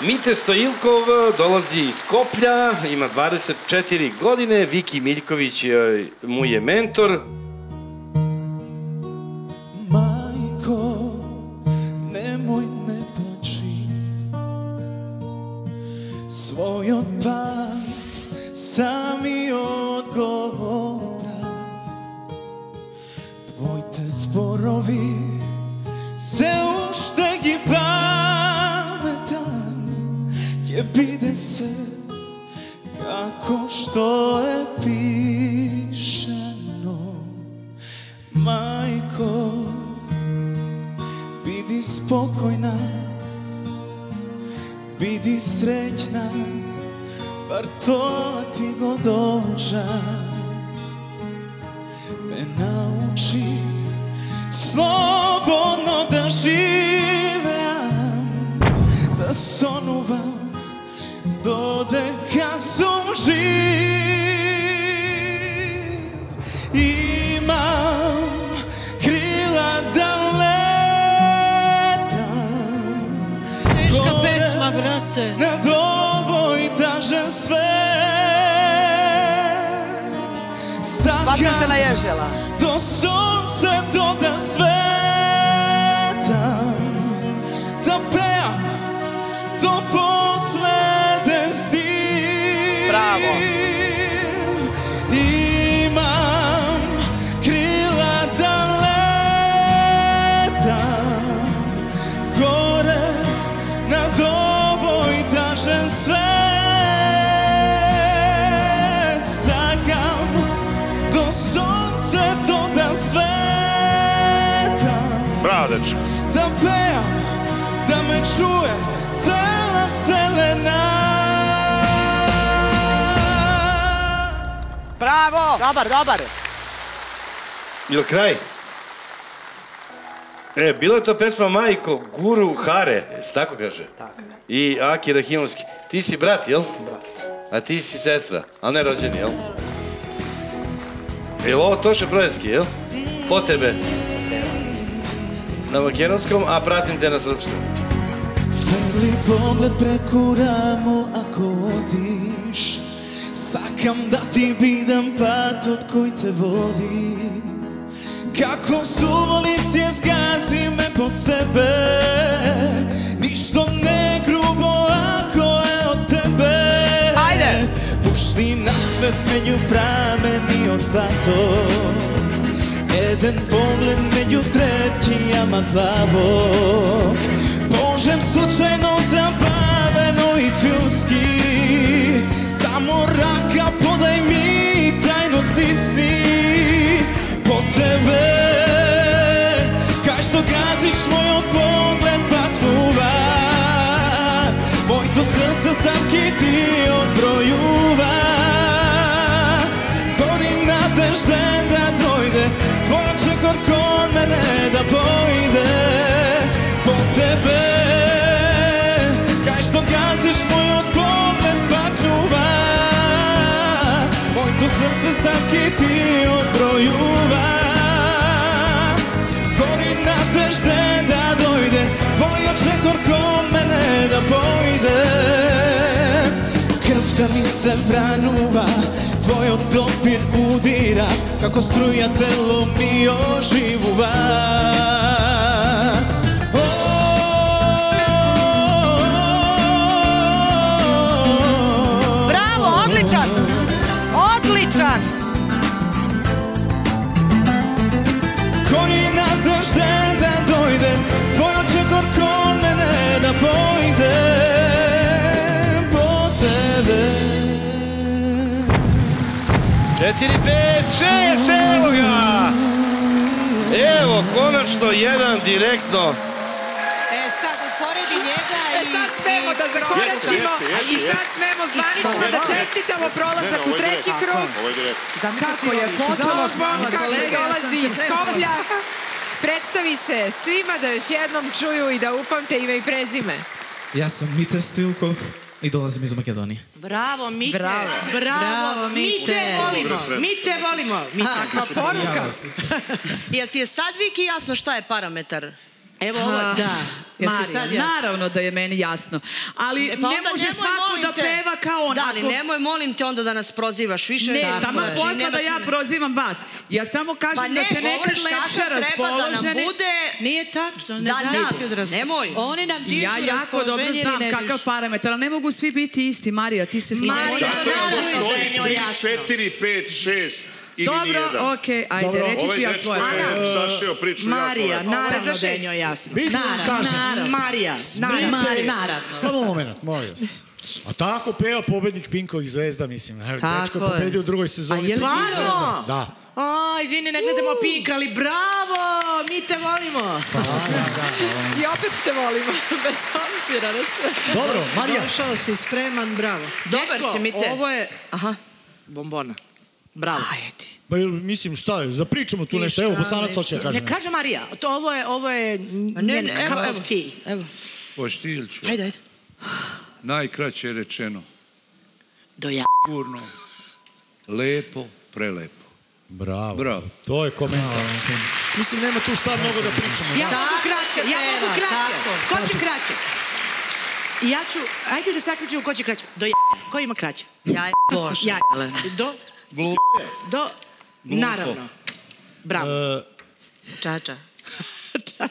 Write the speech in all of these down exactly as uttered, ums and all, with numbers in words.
Mite Stojilkov dolazi iz Skoplja, ima dvadeset četiri godine, Viki Miljković mu je mentor. Majko, nemoj ne plači, svoj otpad sami odgovor prav. Tvoj te zborovi se uštegi pametan, gdje bide se kako što je pišeno. Majko, bidi spokojna, bidi srećna, bar to ti god dođa. Me nauči slobodno da živem, da sonuvam dodeka sam živ. Imam krila da letam, teška pesma, brate, nad ovoj tažen svet. Baš sam se naježila. Do sunce do da svetam, da pevam do poslede stiv. Bravo. Imam krila da letam gore nad ovoj tažen svet. Sakam do sunce do da svetam. Bravo, dečko. Da pevam, da me čuje cela vselena. Bravo! Dobar, dobar. Jel kraj? E, bila je to pesma Majko Guru Hare, se tako kaže? Tako. I Aki Rahimovski. Ti si brat, jel? Brat. A ti si sestra, ali ne rođeni, jel? Jel ovo Toše Projeski, jel? Po tebe. Na makedonskom, a pratim te na srpskom. Vrli pogled preko ramo ako odiš, sakam da ti bidam pat od koji te vodi. Kako suvoli sje zgazi me pod sebe, ništo ne grubo ako je od tebe. Ajde! Pušti na svet među prameni od zlato, jedan pogled među trepkijama plavog, Božem slučajno zabaveno i filmski. Samo raka podaj mi, tajno stisni. Po tebe, kaj što gaziš moj pogled patnuva, moj to srce stavki ti odbrojuva. Gori nadežde da dojde, tvoj očekor kod mene da pojde. Po tebe, kaj što gaziš moj pogled patnuva, moj to srce stavki ti odbrojuva. Gori nadežde da dojde, tvoj očekor kod mene da pojde. Krv da mi se vranuva, tvoj dopir udira, kako struja telo mi oživuva. Bravo, odličan! Odličan! Gori nadežde da dojde, tvoj očekor kod mene da pojde. Po tebe. Četiri, pet, šest, evo ga! Evo, konačno jedan direktno. e sad uporedi njega i... E sad smemo da zakoračimo i sad smemo zvanično da čestitamo prolazak u treći krug. Kako je počelo, Kako dolazi iz Skoplja. Predstavi se svima da još jednom čuju i da upamte ime i prezime. Ja sam Mite Stojilkov i dolazim iz Makedonije. Bravo, Mite. Bravo. Bravo, Mite. volimo. Mite volimo. Mite. Kakva poruka. Jel ti je sad, Viki, jasno šta je parametar? Evo ovo, da. Marija, naravno da je meni jasno. Ali ne može svako da peva kao on. Da, ali nemoj, molim te onda da nas prozivaš više. Ne, tamo je posla da ja prozivam vas. Ja samo kažem da ste nekad lepše raspoloženi. Nije tačno, ne zavisi od raspoloženja. Nemoj. Oni nam dižu raspoloženje ili ne dižu. Ja jako dobro znam kakav parametar, ali ne mogu svi biti isti, Marija, ti se smiješ. Marija, naravno da je jasno. četiri, pet, šest ili nijedan. Dobro, okej, ajde, reći ću ja svoje. Marija, naravno da je njoj jasno. Naravno. Marija, naravno. Samo moment, molim vas. A tako peva pobednik Pinkovih zvezda, mislim. Dečko je pobedio u drugoj sezoni. A je li stvarno? Da. A, izvini, ne gledamo Pink, ali bravo, mi te volimo. I opet te volimo, bez obzira na sve. Dobro, Marija. Došao si spreman, bravo. Dobar si mi te. Ovo je, aha, bombona. Bravo. Ajde. Pa mislim šta je, da pričamo tu nešto, evo Bosanac hoće da kaže. Ne kaže Marija, to ovo je, ovo je njen cup of tea. Evo. Poštiljću. Ajde, ajde. Najkraće rečeno. Do ja. Sigurno, lepo, prelepo. Bravo. Bravo. To je komentar. Mislim, nema tu šta mnogo da pričamo. Ja mogu kraće, ja mogu kraće. Ko će kraće? I ja ću, ajde da sakričemo ko će kraće. Do ja. Ko ima kraće? Ja. Bože. Ja. Do. Glup. Do. Naravno. Bravo. Čača. Čača.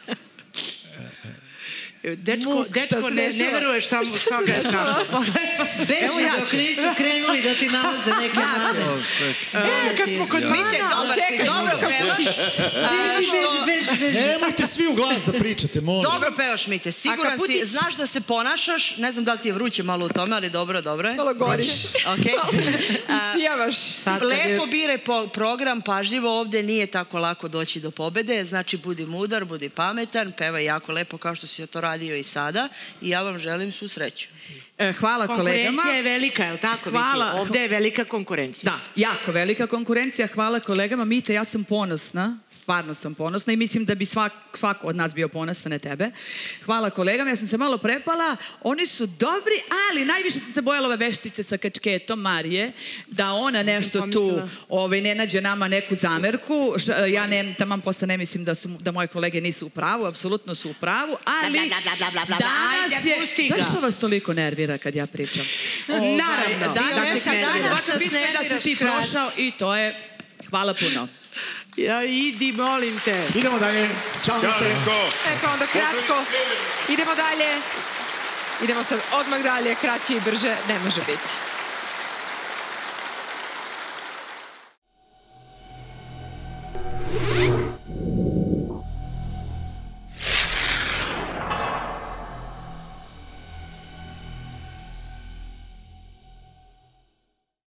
Dečko, dečko, ne, ne veruješ šta ga je strašno. Beži dok nisu krenuli da ti nalaze neke nade. E, kad smo kod Mite, dobar si, dobro pevaš. Beži, beži, beži, beži. Nemojte svi u glas da pričate, molim. Dobro pevaš, Mite, siguran si, znaš da se ponašaš, ne znam da li ti je vruće malo u tome, ali dobro, dobro je. Malo goriš. Sijavaš. Lepo biraj program, pažljivo, ovde nije tako lako doći do pobede, znači budi mudar, budi pametan, pevaj jako lepo kao što si to radio i sada i ja vam želim svu sreću. Hvala kolegama. Konkurencija je velika, je li tako, Viki? Ovde je velika konkurencija. Da, jako velika konkurencija. Hvala kolegama. Mite, ja sam ponosna, stvarno sam ponosna i mislim da bi svako od nas bio ponosan na tebe. Hvala kolegama, ja sam se malo prepala. Oni su dobri, ali najviše sam se bojala ove veštice sa kačketom Marije, da ona nešto tu ne nađe nama neku zamerku. Ja taman posle ne mislim da moje kolege nisu u pravu, apsolutno su u pravu, ali danas je... Zašto vas toliko nervira kad ja pričam? Naravno. Da si ti prošao i to je... Hvala puno. Ja, idi, molim te. Idemo dalje. Ćao, Mite. E pa onda kratko. Idemo dalje. Idemo sad odmah dalje, kraće i brže ne može biti.